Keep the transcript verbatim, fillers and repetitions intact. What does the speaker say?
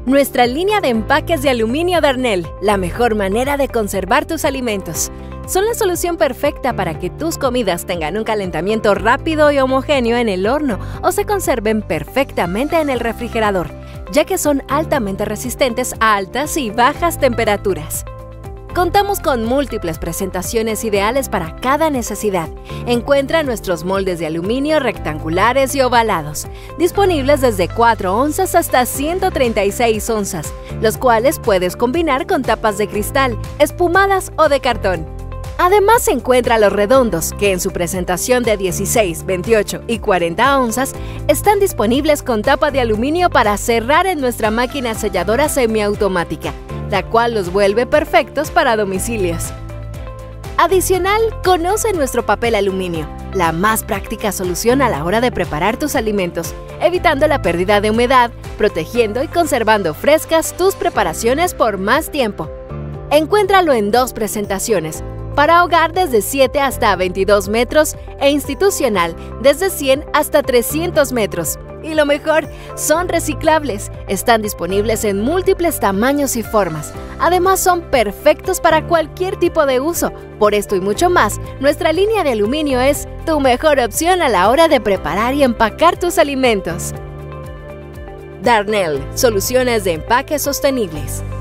Nuestra línea de empaques de aluminio Darnell, la mejor manera de conservar tus alimentos. Son la solución perfecta para que tus comidas tengan un calentamiento rápido y homogéneo en el horno o se conserven perfectamente en el refrigerador, ya que son altamente resistentes a altas y bajas temperaturas. Contamos con múltiples presentaciones ideales para cada necesidad. Encuentra nuestros moldes de aluminio rectangulares y ovalados, disponibles desde cuatro onzas hasta ciento treinta y seis onzas, los cuales puedes combinar con tapas de cristal, espumadas o de cartón. Además, encuentra los redondos, que en su presentación de dieciséis, veintiocho y cuarenta onzas están disponibles con tapa de aluminio para cerrar en nuestra máquina selladora semiautomática, la cual los vuelve perfectos para domicilios. Adicional, conoce nuestro papel aluminio, la más práctica solución a la hora de preparar tus alimentos, evitando la pérdida de humedad, protegiendo y conservando frescas tus preparaciones por más tiempo. Encuéntralo en dos presentaciones, para hogar desde siete hasta veintidós metros e institucional desde cien hasta trescientos metros. Y lo mejor, son reciclables, están disponibles en múltiples tamaños y formas. Además, son perfectos para cualquier tipo de uso. Por esto y mucho más, nuestra línea de aluminio es tu mejor opción a la hora de preparar y empacar tus alimentos. Darnell, soluciones de empaque sostenibles.